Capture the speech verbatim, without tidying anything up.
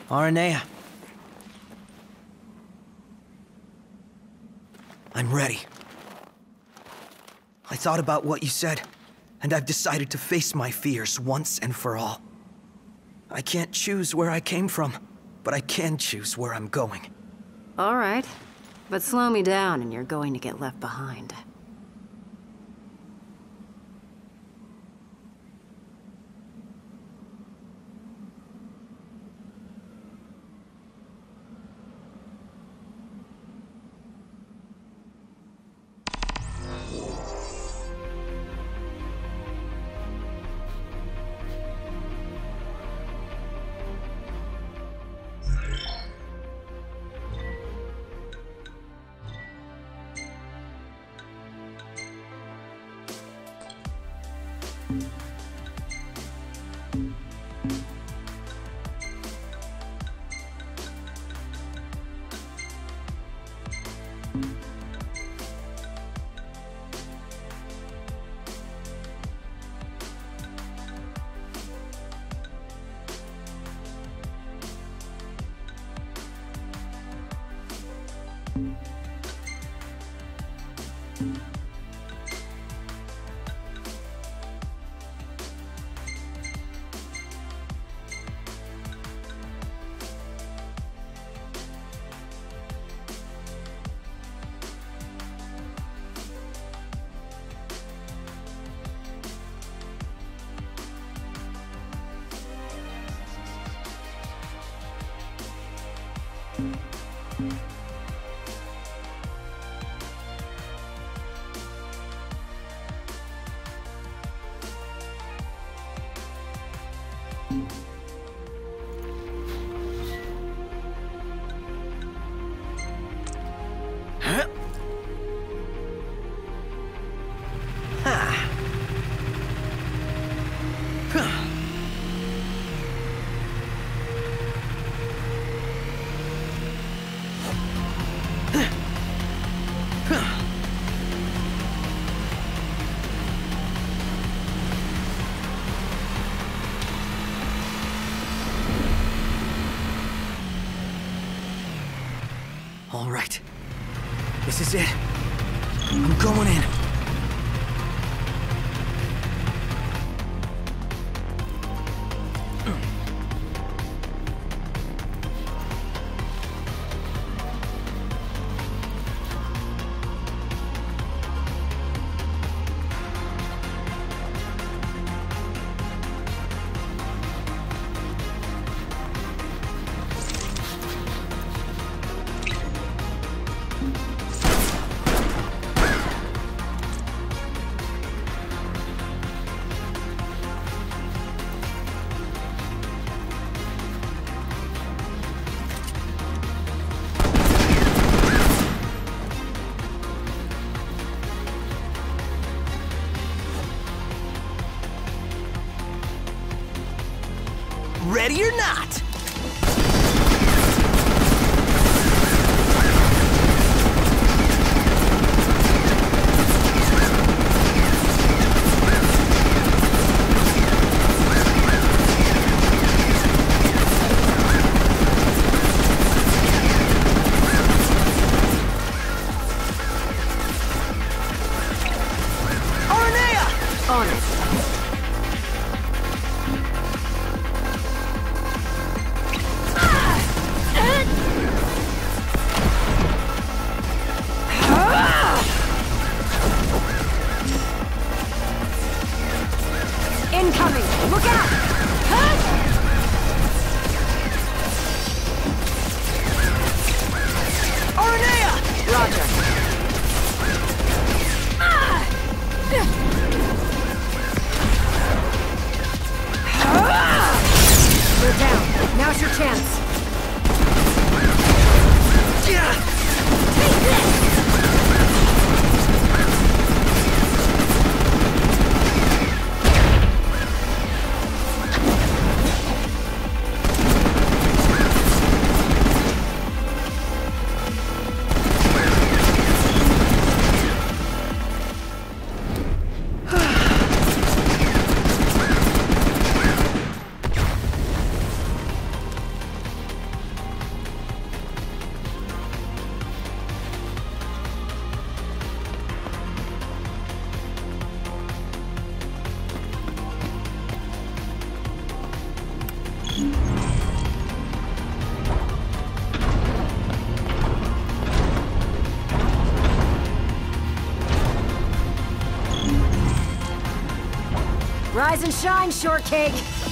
Aranea. I'm ready. I thought about what you said, and I've decided to face my fears once and for all. I can't choose where I came from, but I can choose where I'm going. All right, but slow me down and you're going to get left behind. All right. This is it. I'm going in. Ready or not? Aranea! On it. Incoming! Look out! Huh? Aranea! Roger. Ah! We're down. Now's your chance. Take this! Rise and shine, shortcake!